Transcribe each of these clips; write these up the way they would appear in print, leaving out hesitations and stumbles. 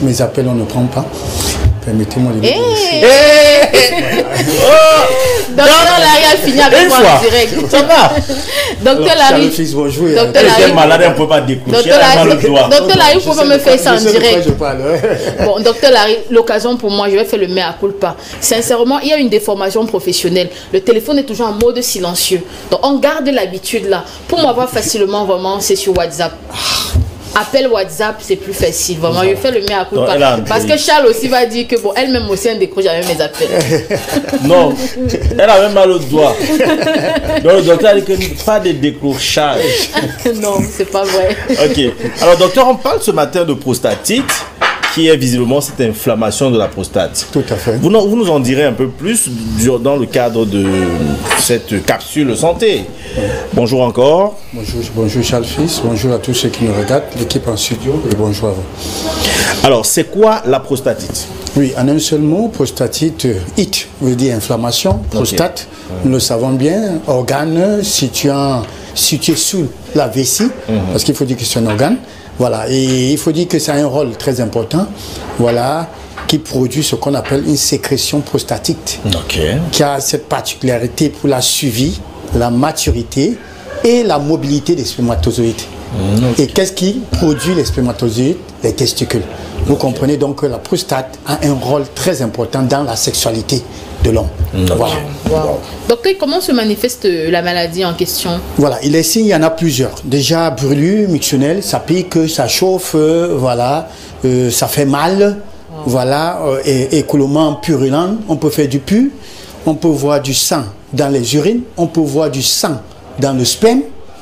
mes appels, on ne prend pas. Permettez-moi de dire. Docteur Larry a fini avec moi en direct. Ça va. Docteur Larry. Bonjour. Docteur Larry. Malade, on ne peut pas décrocher. Docteur Larry, vous pouvez me faire ça en direct. Ouais. Bon, docteur Larry, l'occasion pour moi, je vais faire le mea culpa. Sincèrement, il y a une déformation professionnelle. Le téléphone est toujours en mode silencieux. Donc, on garde l'habitude là. Pour m'avoir facilement, vraiment, c'est sur WhatsApp. Appel WhatsApp, c'est plus facile. Vraiment, je fais le mea culpa. Parce que Charles aussi va dire que bon, elle-même aussi, elle décroche avec mes appels. Non, elle a même mal au doigt. Donc, le docteur a dit que pas de décrochage. Non, c'est pas vrai. Ok. Alors, docteur, on parle ce matin de prostatite, qui est visiblement cette inflammation de la prostate. Tout à fait. Vous nous en direz un peu plus dans le cadre de cette capsule santé. Bonjour encore. Bonjour Charles Fils, bonjour à tous ceux qui nous regardent, l'équipe en studio, et bonjour à vous. Alors, c'est quoi la prostatite? Oui, en un seul mot, prostatite, it veut dire inflammation, prostate, nous le savons bien, organe situé sous la vessie, parce qu'il faut dire que c'est un organe. Voilà, et il faut dire que ça a un rôle très important, voilà, qui produit ce qu'on appelle une sécrétion prostatique, qui a cette particularité pour la suivi, la maturité et la mobilité des spermatozoïdes. Et qu'est-ce qui produit les spermatozoïdes? Les testicules. Vous comprenez donc que la prostate a un rôle très important dans la sexualité de l'homme. Voilà. Wow. Docteur, comment se manifeste la maladie en question? Voilà, les signes, il y en a plusieurs. Déjà, brûlure mictionnelle, ça pique, ça chauffe, voilà, ça fait mal, voilà, écoulement purulent, on peut faire du pu, on peut voir du sang dans les urines, on peut voir du sang dans le sperme,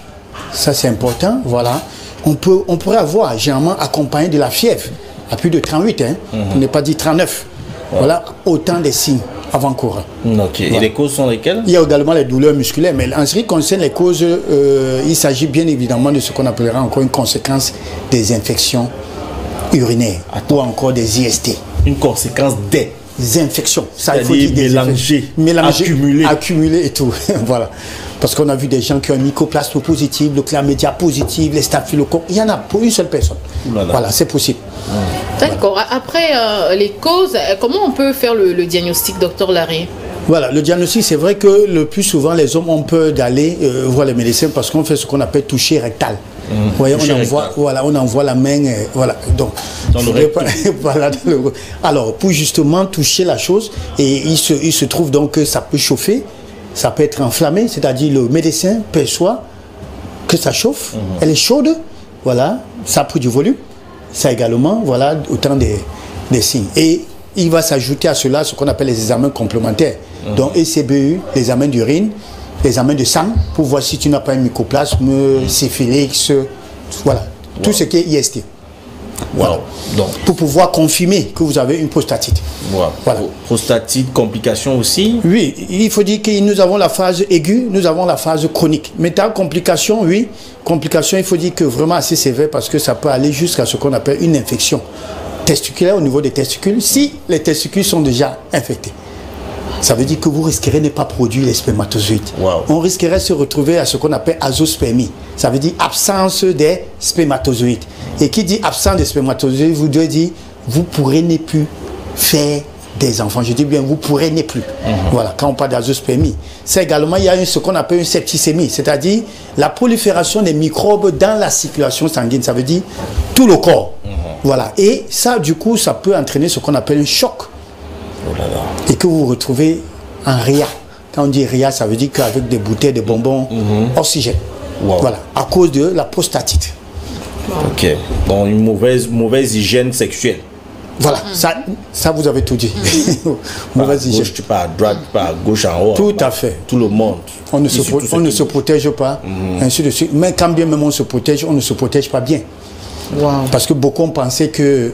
ça c'est important, voilà. On pourrait avoir généralement accompagné de la fièvre, à plus de 38, hein, on n'est pas dit 39. Voilà, autant des signes avant-coureurs. Voilà. Et les causes sont lesquelles? Il y a également les douleurs musculaires, mais en ce qui concerne les causes, il s'agit bien évidemment de ce qu'on appellera encore une conséquence des infections urinaires ou encore des IST. Une conséquence des infections. Ça, il faut dire mélangées, accumulées et tout. Voilà. Parce qu'on a vu des gens qui ont un mycoplasme positif, le chlamydia positif, les staphylocoques. Il y en a pour une seule personne. Voilà, c'est possible. D'accord. Après, les causes, comment on peut faire le diagnostic, docteur Larry? Voilà, le diagnostic, c'est vrai que le plus souvent, les hommes ont peur d'aller voir les médecins parce qu'on fait ce qu'on appelle toucher rectal. Vous voyez, on envoie la main, voilà. Donc, alors, pour justement toucher la chose, et il se trouve donc que ça peut chauffer, ça peut être enflammé, c'est-à-dire le médecin perçoit que ça chauffe, elle est chaude, voilà, ça a pris du volume, ça également, voilà, autant des signes. Et il va s'ajouter à cela ce qu'on appelle les examens complémentaires, donc ECBU, les examens d'urine, les examens de sang, pour voir si tu n'as pas un mycoplasme, syphilis, voilà, tout ce qui est IST. Voilà. Donc, pour pouvoir confirmer que vous avez une prostatite. Voilà. Prostatite, complications aussi? Oui, il faut dire que nous avons la phase aiguë, nous avons la phase chronique. Maintenant, complications, oui. Complications, il faut dire que vraiment assez sévère parce que ça peut aller jusqu'à ce qu'on appelle une infection testiculaire au niveau des testicules. Si les testicules sont déjà infectés, ça veut dire que vous risquerez de ne pas produire les spermatozoïdes. On risquerait de se retrouver à ce qu'on appelle azospermie. Ça veut dire absence des spermatozoïdes. Et qui dit absence des spermatozoïdes, vous devez dire, vous pourrez ne plus faire des enfants. Je dis bien, vous pourrez ne plus. Voilà, quand on parle d'azospermie. C'est également, il y a ce qu'on appelle une septicémie, c'est-à-dire la prolifération des microbes dans la circulation sanguine. Ça veut dire tout le corps. Voilà. Et ça, du coup, ça peut entraîner ce qu'on appelle un choc. Et que vous vous retrouvez en RIA. Quand on dit RIA, ça veut dire qu'avec des bouteilles de bonbons oxygène. Voilà, à cause de la prostatite. Ok, donc une mauvaise hygiène sexuelle. Voilà, ça vous avez tout dit. Mauvaise hygiène. Gauche, tu pars à droite, tu pars à gauche, en haut. Tout à fait. Tout le monde. On ne se protège pas, ainsi de suite. Mais quand bien même on se protège, on ne se protège pas bien. Parce que beaucoup pensent que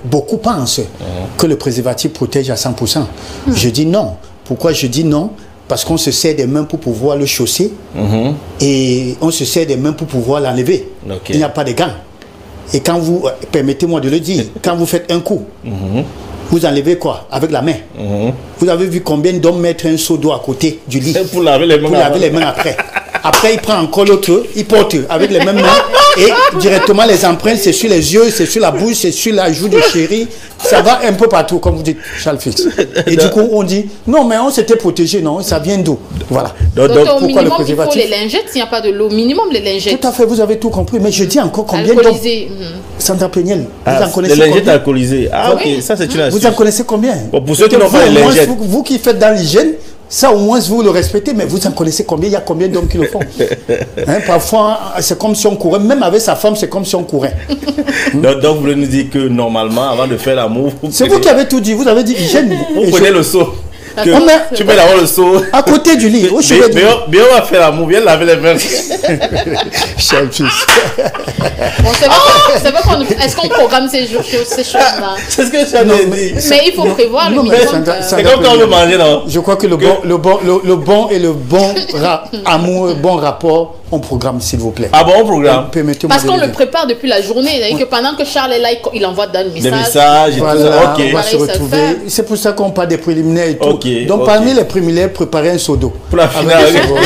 le préservatif protège à 100%. Je dis non. Pourquoi je dis non? Parce qu'on se sert des mains pour pouvoir le chausser et on se sert des mains pour pouvoir l'enlever. Il n'y a pas de gants. Et quand vous, permettez-moi de le dire, quand vous faites un coup, vous enlevez quoi? Avec la main. Vous avez vu combien d'hommes mettent un seau d'eau à côté du lit pour laver les mains après. Après, il prend encore l'autre, il porte avec les mêmes mains et directement les empreintes, c'est sur les yeux, c'est sur la bouche, c'est sur la joue du chéri, ça va un peu partout, comme vous dites, Charles Fix. Et du coup, on dit, non, mais on s'était protégé, non, ça vient d'où? Voilà. Donc au minimum, il faut les lingettes, s'il n'y a pas de l'eau, minimum les lingettes. Tout à fait, vous avez tout compris, mais je dis encore combien d'hommes... Sandra Peniel, vous en connaissez combien? Les lingettes combien? alcoolisées. Ah, ok, ça c'est une astuce. Vous en connaissez combien? Bon, pour ceux qui n'ont pas les lingettes. Vous qui faites dans l'hygiène, ça au moins vous le respectez, mais vous en connaissez combien? Il y a combien d'hommes qui le font? Hein, parfois, c'est comme si on courait, même avec sa femme, c'est comme si on courait. Donc vous voulez nous dire que normalement, avant de faire l'amour... C'est vous qui avez tout dit, vous avez dit hygiène. Vous prenez le seau. Tu mets d'abord le seau. À côté du lit. Bien on va faire l'amour, bien laver les mains. Charles Fils. Bon, c'est vrai qu'on... Est-ce qu'on programme ces choses-là? C'est ce que je dit. Mais il faut prévoir le minimum. C'est comme quand on veut manger, non? Je crois que le bon et le bon amour, bon rapport, on programme, s'il vous plaît. Ah bon, on programme? Parce qu'on le prépare depuis la journée. Que pendant que Charles est là, il envoie des messages. Des messages et voilà, tout ça. Ok. On va se retrouver. C'est pour ça qu'on parle des préliminaires et tout. Okay, donc parmi les préliminaires, préparez un seau d'eau. Pour la finale.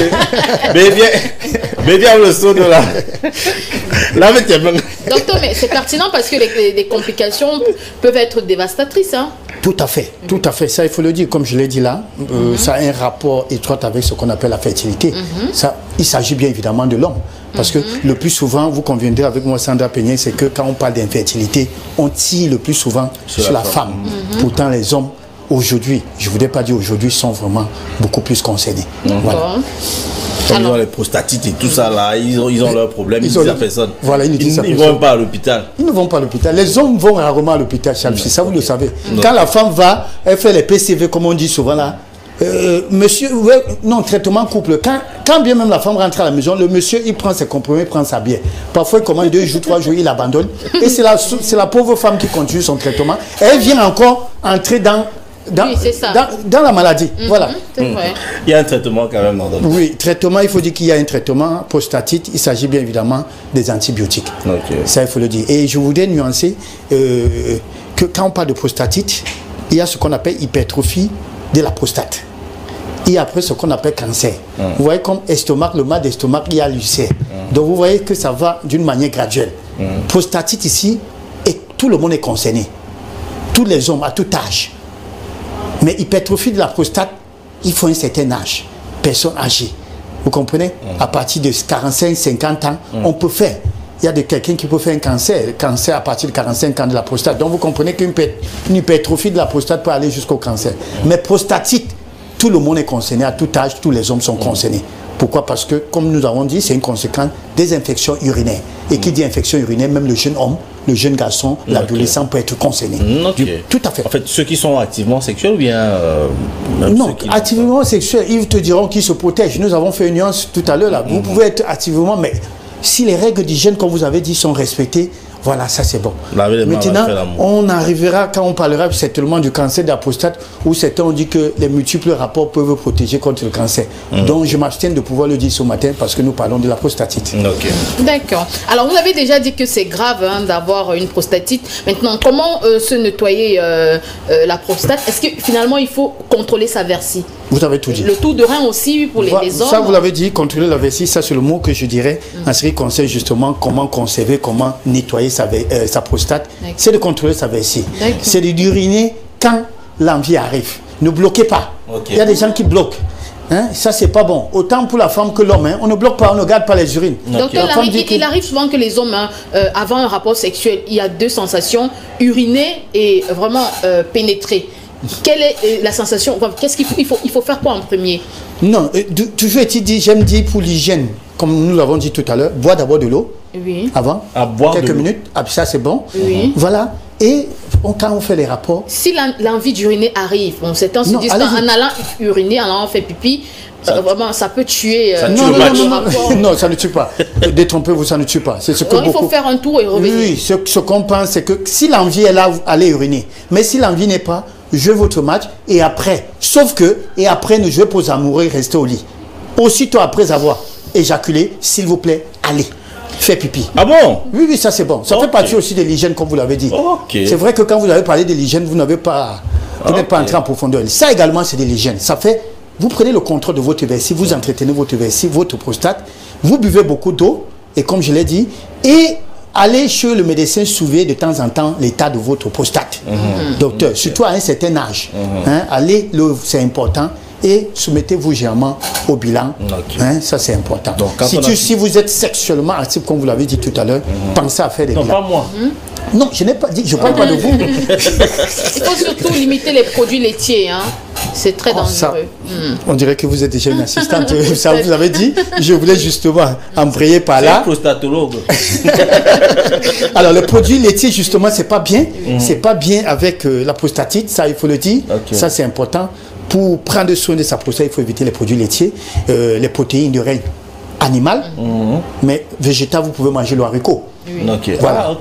Mais bien le seau d'eau là. Là, mais docteur, mais c'est pertinent parce que les complications peuvent être dévastatrices. Hein? Tout à fait, tout à fait. Ça, il faut le dire, comme je l'ai dit là, ça a un rapport étroit avec ce qu'on appelle la fertilité. Ça, il s'agit bien évidemment de l'homme. Parce que le plus souvent, vous conviendrez avec moi, Sandra Peniel, c'est que quand on parle d'infertilité, on tire le plus souvent sur la femme. Pourtant, les hommes, aujourd'hui, je ne voudrais pas dire aujourd'hui, sont vraiment beaucoup plus concernés. Voilà. Comme ils ont les prostatites et tout ça là, ils ont leurs problèmes, ils disent à personne. Voilà, ils ne vont pas à l'hôpital. Ils ne vont pas à l'hôpital. Les hommes vont rarement à l'hôpital, Charles, ça vous le savez. Quand la femme va, elle fait les PCV, comme on dit souvent là. Monsieur, non, traitement couple. Quand bien même la femme rentre à la maison, le monsieur, il prend ses compromis, il prend sa bière. Parfois, il commande 2 jours, 3 jours, il abandonne. Et c'est la pauvre femme qui continue son traitement. Elle vient encore entrer dans la maladie. Voilà. Vrai. Il y a un traitement quand même. Oui, traitement, il faut dire qu'il y a un traitement prostatite. Il s'agit bien évidemment des antibiotiques. Ça, il faut le dire. Et je voudrais nuancer que quand on parle de prostatite, il y a ce qu'on appelle hypertrophie de la prostate. Et après ce qu'on appelle cancer. Vous voyez comme estomac, le mal d'estomac, il y a l'ulcère. Donc vous voyez que ça va d'une manière graduelle. Prostatite ici, et tout le monde est concerné. Tous les hommes, à tout âge. Mais hypertrophie de la prostate, il faut un certain âge. Personne âgée. Vous comprenez? À partir de 45, 50 ans, on peut faire. Il y a quelqu'un qui peut faire un cancer à partir de 45 ans de la prostate. Donc vous comprenez qu'une hypertrophie de la prostate peut aller jusqu'au cancer. Mais prostatite, tout le monde est concerné, à tout âge, tous les hommes sont concernés. Pourquoi? Parce que, comme nous avons dit, c'est une conséquence des infections urinaires. Et qui dit infection urinaire, même le jeune homme, le jeune garçon, l'adolescent peut être concerné. Tout à fait. En fait, ceux qui sont activement sexuels ou bien... non, activement sexuels, ils te diront qu'ils se protègent. Nous avons fait une nuance tout à l'heure là. Vous pouvez être activement, mais si les règles d'hygiène, comme vous avez dit, sont respectées, voilà, ça c'est bon. Maintenant, on arrivera, quand on parlera certainement du cancer de la prostate, où certains ont dit que les multiples rapports peuvent protéger contre le cancer. Donc je m'abstiens de pouvoir le dire ce matin parce que nous parlons de la prostatite. D'accord. Alors vous avez déjà dit que c'est grave d'avoir une prostatite. Maintenant, comment se nettoyer la prostate? Est-ce que finalement il faut contrôler sa vessie? Vous avez tout dit. Le tour de rein aussi pour les hommes. Ça vous l'avez dit, contrôler la vessie, ça c'est le mot que je dirais en ce qui concerne justement comment conserver, comment nettoyer sa prostate, c'est de contrôler sa vessie. C'est d'uriner quand l'envie arrive. Ne bloquez pas. Il y a des gens qui bloquent. Ça, c'est pas bon. Autant pour la femme que l'homme. On ne bloque pas, on ne garde pas les urines. Donc, il arrive souvent que les hommes, avant un rapport sexuel, il y a 2 sensations, uriner et vraiment pénétrer. Quelle est la sensation? Qu'est-ce qu'il faut, il faut faire quoi en premier? Non, toujours est-il dit, j'aime dire pour l'hygiène, comme nous l'avons dit tout à l'heure, boire d'abord de l'eau. Avant, boire quelques minutes, ça c'est bon. Voilà. Et quand on fait les rapports... Si l'envie d'uriner arrive, certains se disent qu'en allant uriner, en allant faire pipi, vraiment, ça peut tuer. Non, ça ne tue pas. Détrompez-vous, ça ne tue pas. C'est ce que il faut faire un tour et revenir. Oui, ce qu'on pense, c'est que si l'envie est là, vous allez uriner. Mais si l'envie n'est pas, jouez votre match et après, sauf que, et après, ne jouez pas aux amoureux, restez au lit. Aussitôt après avoir éjaculé, s'il vous plaît, allez. Fait pipi. Ah bon? Oui, ça c'est bon. Ça fait partie aussi de l'hygiène, comme vous l'avez dit. C'est vrai que quand vous avez parlé de l'hygiène, vous n'avez pas, vous n'êtes pas entré en profondeur. Ça également, c'est de l'hygiène. Ça fait, vous prenez le contrôle de votre vessie, vous entretenez votre vessie, votre prostate, vous buvez beaucoup d'eau, et comme je l'ai dit, et allez chez le médecin, surveiller de temps en temps l'état de votre prostate. Docteur, surtout à un certain âge. Hein, allez, c'est important. Et soumettez-vous généralement au bilan. Hein, ça, c'est important. Donc, si vous êtes sexuellement actif, comme vous l'avez dit tout à l'heure, pensez à faire des bilans. Non, pas moi. Non, je n'ai pas dit, je ne parle pas de vous. Il faut surtout limiter les produits laitiers. Hein. C'est très dangereux. Ça, on dirait que vous êtes déjà une assistante. Ça, vous avez dit. Je voulais justement embrayer par là. Un prostatologue. Alors, le produit laitier, justement, c'est pas bien. C'est pas bien avec la prostatite, ça, il faut le dire. Ça, c'est important. Pour prendre soin de sa prostate, il faut éviter les produits laitiers, les protéines de règne animal, mais végétal, vous pouvez manger le haricot. Voilà.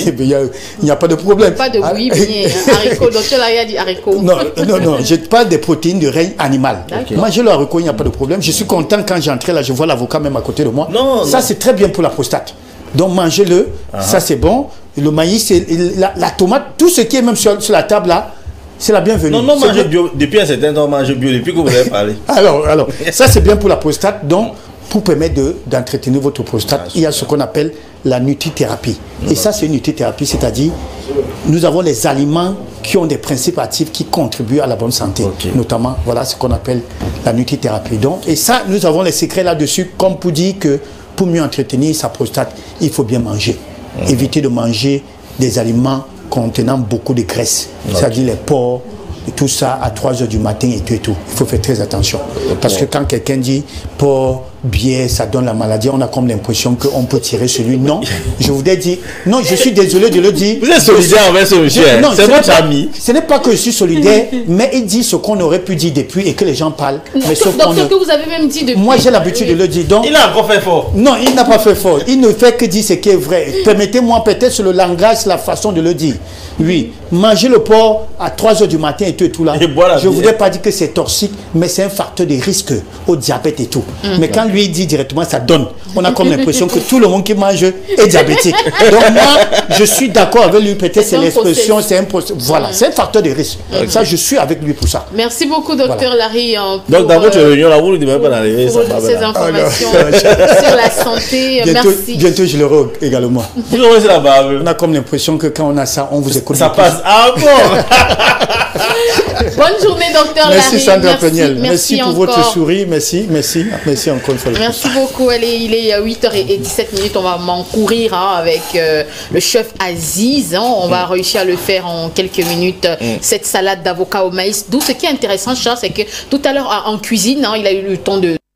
Il n'y a pas de problème. Pas de oui, bien. Haricot, docteur Larry a dit haricot. Non, je parle des protéines de règne animal. Manger le haricot, il n'y a pas de problème. Je suis content quand j'entrais là, je vois l'avocat même à côté de moi. Ça, c'est très bien pour la prostate. Donc, mangez-le, ça c'est bon. Le maïs, la tomate, tout ce qui est même sur la table là, c'est la bienvenue. Non, manger bio. Depuis un certain temps, manger bio, depuis que vous avez parlé. Alors, ça c'est bien pour la prostate. Donc, pour permettre d'entretenir votre prostate, il y a ce qu'on appelle la nutrithérapie. Et ça, c'est une nutrithérapie, c'est-à-dire, nous avons les aliments qui ont des principes actifs qui contribuent à la bonne santé. Notamment, voilà ce qu'on appelle la nutrithérapie. Donc, et ça, nous avons les secrets là-dessus, comme pour dire que pour mieux entretenir sa prostate, il faut bien manger. Éviter de manger des aliments contenant beaucoup de graisse, c'est-à-dire les porcs, et tout ça à 3 h du matin et tout. Il faut faire très attention. Parce que quand quelqu'un dit porc, bière, ça donne la maladie, on a comme l'impression qu'on peut tirer sur lui. Non, je voudrais dire, non, je suis désolé de le dire. Vous êtes solidaire envers ce monsieur, c'est votre ami. Ce n'est pas que je suis solidaire, mais il dit ce qu'on aurait pu dire depuis et que les gens parlent. Mais sauf donc ce que vous avez même dit depuis. Moi j'ai l'habitude de le dire. Donc, il a encore fait fort. Non, il n'a pas fait fort. Il ne fait que dire ce qui est vrai. Permettez-moi peut-être sur le langage, la façon de le dire. Oui, manger le porc à 3 h du matin et tout là. Je ne voudrais pas dire que c'est toxique, mais c'est un facteur de risque au diabète et tout. Mais quand lui dit directement, ça donne. On a comme l'impression que tout le monde qui mange est diabétique. Donc moi, je suis d'accord avec lui. Peut-être c'est l'expression, c'est un processus. Voilà, c'est un facteur de risque. Ça, je suis avec lui pour ça. Merci beaucoup, docteur Larry. Donc dans votre réunion, là, vous ne devez pas aller. Ces informations sur la santé. Merci. Bientôt, je l'aurai également. Vous aurez la barbe. On a comme l'impression que quand on a ça, on vous écoute. Ça passe encore. Bonne journée, docteur Larry. Merci Sandra Peniel. Merci pour votre sourire. Merci encore une fois. Merci beaucoup. Il est 8h17. On va m'encourir avec le chef Aziz. On va réussir à le faire en quelques minutes. Cette salade d'avocat au maïs. D'où ce qui est intéressant, Charles, c'est que tout à l'heure en cuisine, il a eu le temps de